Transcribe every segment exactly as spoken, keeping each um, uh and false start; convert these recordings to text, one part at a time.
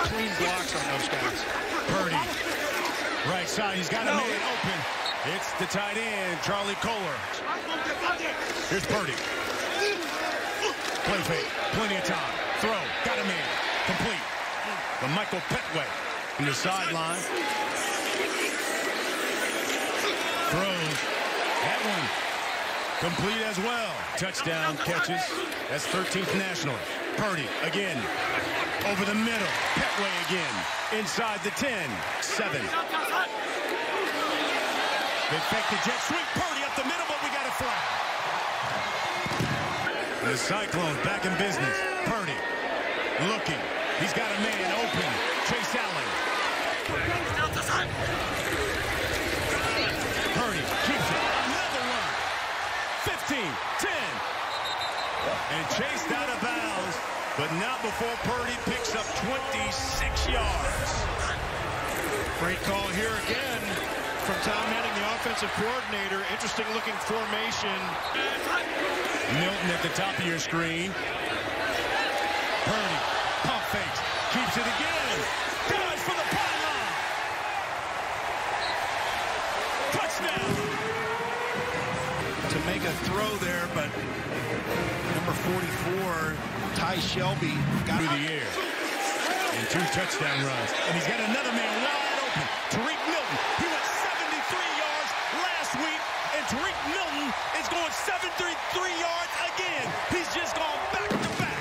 clean blocks on those guys. Purdy. Right side. He's got a no. man open. It's the tight end, Charlie Kohler. Here's Purdy. Play fake. Plenty of time. Throw. Got a man. Complete. The Michael Petway in the sideline. Throws. That one. Complete as well. Touchdown catches. That's thirteenth national. Purdy again. Over the middle. Petway again. Inside the ten. Seven. They fake the jet sweep. Purdy up the middle, but we got a flag. The Cyclones back in business. Purdy looking. He's got a man open. Chase Allen. Purdy keeps it. Another run. fifteen, ten. And chased out of bounds, but not before Purdy picks up twenty-six yards. Great call here again from Tom Henning, the offensive coordinator. Interesting looking formation. Milton at the top of your screen. Purdy, pump fakes, keeps it again. Goes for the pylon. Touchdown. To make a throw there, but number forty-four, Ty Shelby, got through the air. And two touchdown runs. And he's got another man wide open. Tariq Milton. He went seventy-three yards last week, and Tariq Milton is going seventy-three yards again. He's just gone back to back.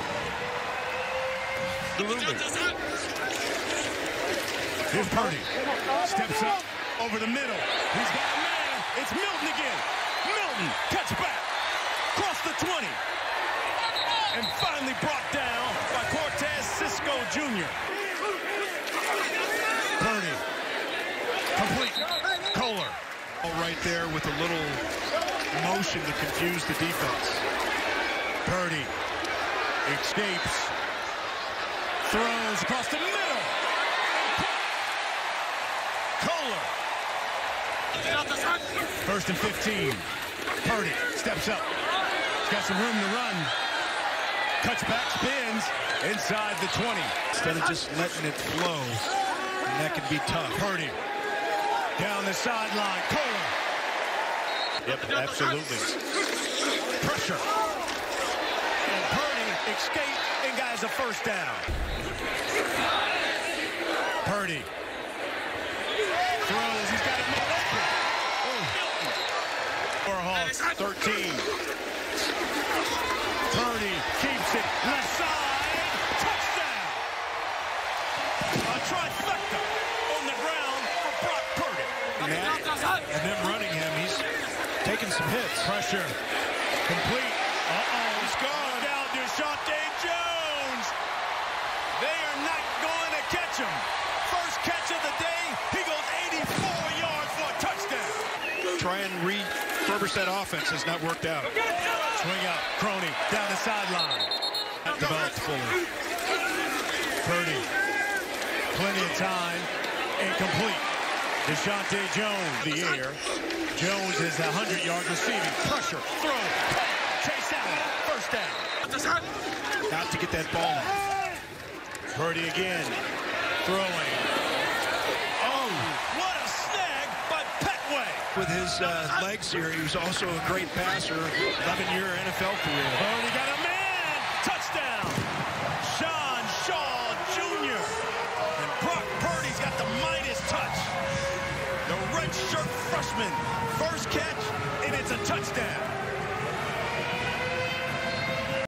Here's Purdy. Steps up over the middle. He's got a man. It's Milton again. Milton cuts back. Cross the twenty. And finally brought down by Cortez Cisco Junior Purdy. Complete. Kohler. right there with a little motion to confuse the defense. Purdy escapes. Throws across the middle. Kohler. First and fifteen. Purdy steps up. He's got some room to run. Cuts back, spins inside the twenty. Instead of just letting it flow, and that can be tough. Purdy down the sideline. Kohler. Yep, absolutely. Pressure. And Purdy escaped and got a first down. Purdy throws. He's got it more open. Oh. Warhawks, thirteen. Purdy keeps it left side. Touchdown. A trifecta on the ground for Brock Purdy. And, that, and then running him, he's taking some hits. Pressure. Complete. Uh-oh. He's gone. Down to Shante Jones. They are not going to catch him. First catch of the day. He goes eighty-four yards for a touchdown. Try and refurbish that offense. Has not worked out. Swing out. Crony down the sideline. Not developed fully. Purdy. Plenty of time. Incomplete. DeShante Jones, the air. Jones is one hundred yards receiving. Pressure. Throw. Chase Allen. First down. Out to get that ball. Purdy again. Throwing. Oh, what a snag by Petway. With his uh, legs here, he was also a great passer. eleven-year N F L career. Purdy got a man. Touchdown. Sean Shaw Junior And Brock Purdy's got the Midas touch. The red shirt freshman. First catch